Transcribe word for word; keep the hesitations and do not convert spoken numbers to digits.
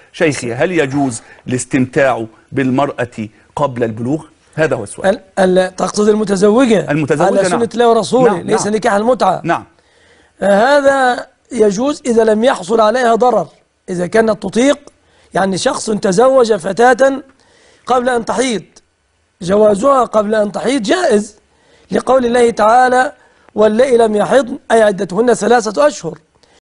شيخي هل يجوز الاستمتاع بالمرأة قبل البلوغ؟ هذا هو السؤال. تقصد المتزوجة المتزوجة على سنة نعم. الله ورسوله. نعم. ليس نعم. نكاح المتعة. نعم. هذا يجوز إذا لم يحصل عليها ضرر، إذا كانت تطيق. يعني شخص تزوج فتاة قبل أن تحيض، جوازها قبل أن تحيض جائز، لقول الله تعالى واللائي لم يحضن أي عدتهن ثلاثة أشهر.